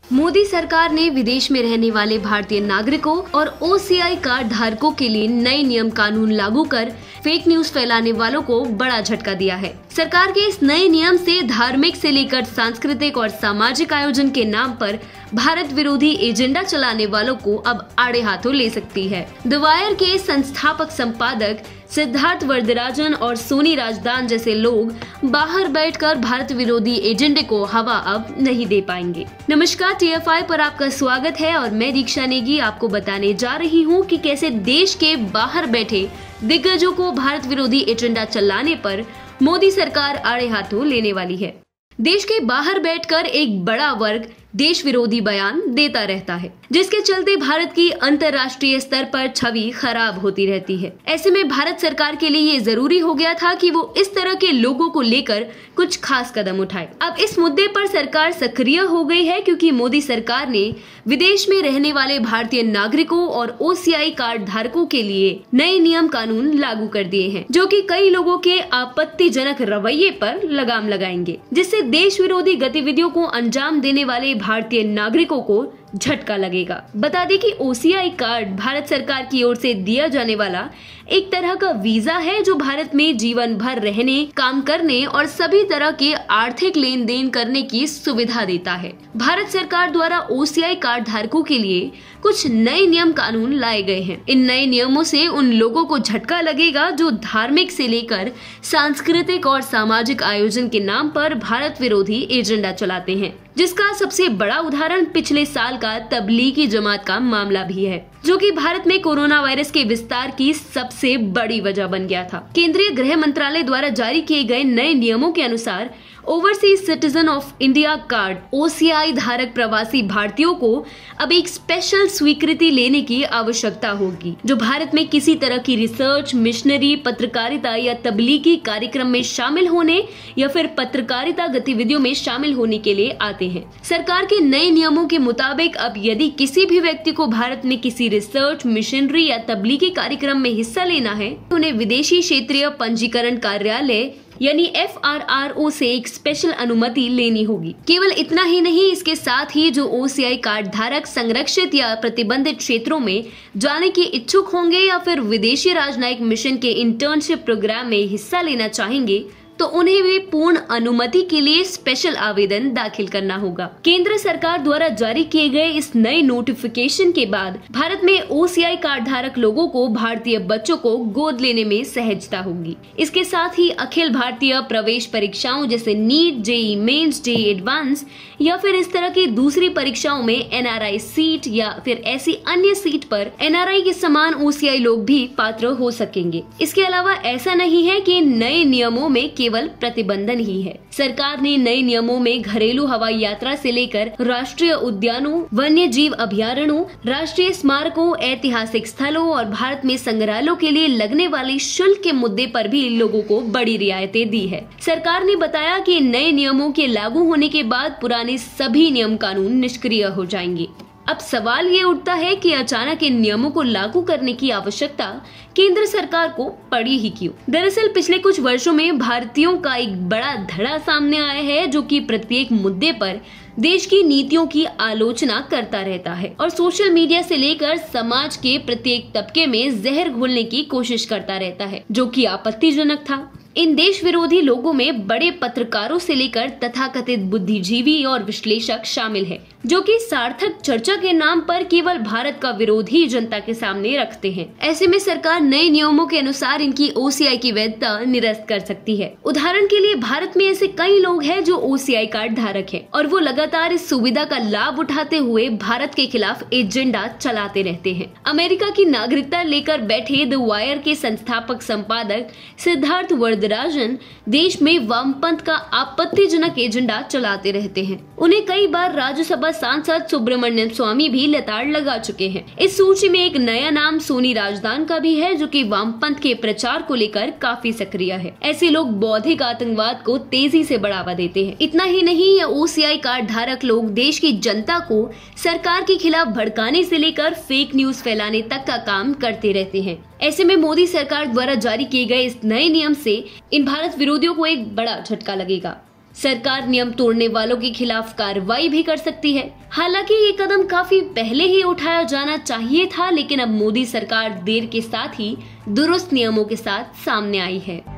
मोदी सरकार ने विदेश में रहने वाले भारतीय नागरिकों और OCI कार्ड धारकों के लिए नए नियम कानून लागू कर फेक न्यूज फैलाने वालों को बड़ा झटका दिया है। सरकार के इस नए नियम से धार्मिक से लेकर सांस्कृतिक और सामाजिक आयोजन के नाम पर भारत विरोधी एजेंडा चलाने वालों को अब आड़े हाथों ले सकती है। द वायर के संस्थापक संपादक सिद्धार्थ वरदराजन और सोनी राजदान जैसे लोग बाहर बैठकर भारत विरोधी एजेंडे को हवा अब नहीं दे पाएंगे। नमस्कार, TFI पर आपका स्वागत है और मैं दीक्षा नेगी आपको बताने जा रही हूँ कि कैसे देश के बाहर बैठे दिग्गजों को भारत विरोधी एजेंडा चलाने पर मोदी सरकार आड़े हाथों लेने वाली है। देश के बाहर बैठकर एक बड़ा वर्ग देश विरोधी बयान देता रहता है, जिसके चलते भारत की अंतर्राष्ट्रीय स्तर पर छवि खराब होती रहती है। ऐसे में भारत सरकार के लिए ये जरूरी हो गया था कि वो इस तरह के लोगों को लेकर कुछ खास कदम उठाए। अब इस मुद्दे पर सरकार सक्रिय हो गई है, क्योंकि मोदी सरकार ने विदेश में रहने वाले भारतीय नागरिकों और OCI कार्ड धारकों के लिए नए नियम कानून लागू कर दिए हैं, जो कि कई लोगों के आपत्तिजनक रवैये पर लगाम लगाएंगे, जिससे देश विरोधी गतिविधियों को अंजाम देने वाले भारतीय नागरिकों को झटका लगेगा। बता दें कि OCI कार्ड भारत सरकार की ओर से दिया जाने वाला एक तरह का वीजा है, जो भारत में जीवन भर रहने, काम करने और सभी तरह के आर्थिक लेन देन करने की सुविधा देता है। भारत सरकार द्वारा OCI कार्ड धारकों के लिए कुछ नए नियम कानून लाए गए हैं। इन नए नियमों से उन लोगों को झटका लगेगा जो धार्मिक से लेकर सांस्कृतिक और सामाजिक आयोजन के नाम पर भारत विरोधी एजेंडा चलाते हैं, जिसका सबसे बड़ा उदाहरण पिछले साल का तबलीगी जमात का मामला भी है, जो कि भारत में कोरोना वायरस के विस्तार की सबसे बड़ी वजह बन गया था। केंद्रीय गृह मंत्रालय द्वारा जारी किए गए नए नियमों के अनुसार overseas citizen of India card OCI धारक प्रवासी भारतीयों को अब एक स्पेशल स्वीकृति लेने की आवश्यकता होगी, जो भारत में किसी तरह की रिसर्च, मिशनरी, पत्रकारिता या तबलीगी कार्यक्रम में शामिल होने या फिर पत्रकारिता गतिविधियों में शामिल होने के लिए आते हैं। सरकार के नए नियमों के मुताबिक अब यदि किसी भी व्यक्ति को भारत में किसी रिसर्च, मिशनरी या तबलीगी कार्यक्रम में हिस्सा लेना है, तो उन्हें विदेशी क्षेत्रीय पंजीकरण कार्यालय यानी FRRO से एक स्पेशल अनुमति लेनी होगी। केवल इतना ही नहीं, इसके साथ ही जो OCI कार्ड धारक संरक्षित या प्रतिबंधित क्षेत्रों में जाने के इच्छुक होंगे या फिर विदेशी राजनयिक मिशन के इंटर्नशिप प्रोग्राम में हिस्सा लेना चाहेंगे, तो उन्हें भी पूर्ण अनुमति के लिए स्पेशल आवेदन दाखिल करना होगा। केंद्र सरकार द्वारा जारी किए गए इस नए नोटिफिकेशन के बाद भारत में OCI कार्ड धारक लोगों को भारतीय बच्चों को गोद लेने में सहजता होगी। इसके साथ ही अखिल भारतीय प्रवेश परीक्षाओं जैसे NEET, JEE mains, JEE advance या फिर इस तरह की दूसरी परीक्षाओं में NRI सीट या फिर ऐसी अन्य सीट पर NRI के समान OCI लोग भी पात्र हो सकेंगे। इसके अलावा ऐसा नहीं है कि नए नियमों में केवल प्रतिबंधन ही है। सरकार ने नए नियमों में घरेलू हवाई यात्रा से लेकर राष्ट्रीय उद्यानों, वन्य जीव अभयारण्यों, राष्ट्रीय स्मारकों, ऐतिहासिक स्थलों और भारत में संग्रहालयों के लिए लगने वाले शुल्क के मुद्दे पर भी लोगों को बड़ी रियायतें दी है। सरकार ने बताया कि नए नियमों के लागू होने के बाद पुराने सभी नियम कानून निष्क्रिय हो जाएंगे। अब सवाल ये उठता है कि अचानक इन नियमों को लागू करने की आवश्यकता केंद्र सरकार को पड़ी ही क्यों? दरअसल पिछले कुछ वर्षों में भारतीयों का एक बड़ा धड़ा सामने आया है, जो कि प्रत्येक मुद्दे पर देश की नीतियों की आलोचना करता रहता है और सोशल मीडिया से लेकर समाज के प्रत्येक तबके में जहर घोलने की कोशिश करता रहता है, जो कि आपत्तिजनक था। इन देश विरोधी लोगों में बड़े पत्रकारों से लेकर तथाकथित बुद्धिजीवी और विश्लेषक शामिल हैं, जो कि सार्थक चर्चा के नाम पर केवल भारत का विरोध ही जनता के सामने रखते हैं। ऐसे में सरकार नए नियमों के अनुसार इनकी OCI की वैधता निरस्त कर सकती है। उदाहरण के लिए भारत में ऐसे कई लोग हैं जो OCI कार्ड धारक हैं और वो लगातार इस सुविधा का लाभ उठाते हुए भारत के खिलाफ एजेंडा चलाते रहते हैं। अमेरिका की नागरिकता लेकर बैठे द वायर के संस्थापक संपादक सिद्धार्थ वरदराजन देश में वामपंथ का आपत्तिजनक एजेंडा चलाते रहते हैं। उन्हें कई बार राज्यसभा सांसद सुब्रमण्यम स्वामी भी लताड़ लगा चुके हैं। इस सूची में एक नया नाम सोनी राजदान का भी है, जो कि वामपंथ के प्रचार को लेकर काफी सक्रिय है। ऐसे लोग बौद्धिक आतंकवाद को तेजी से बढ़ावा देते हैं। इतना ही नहीं, ये OCI कार्ड धारक लोग देश की जनता को सरकार के खिलाफ भड़काने से लेकर फेक न्यूज फैलाने तक का काम करते रहते हैं। ऐसे में मोदी सरकार द्वारा जारी किए गए इस नए नियम से इन भारत विरोधियों को एक बड़ा झटका लगेगा। सरकार नियम तोड़ने वालों के खिलाफ कार्रवाई भी कर सकती है। हालांकि ये कदम काफी पहले ही उठाया जाना चाहिए था, लेकिन अब मोदी सरकार देर के साथ ही दुरुस्त नियमों के साथ सामने आई है।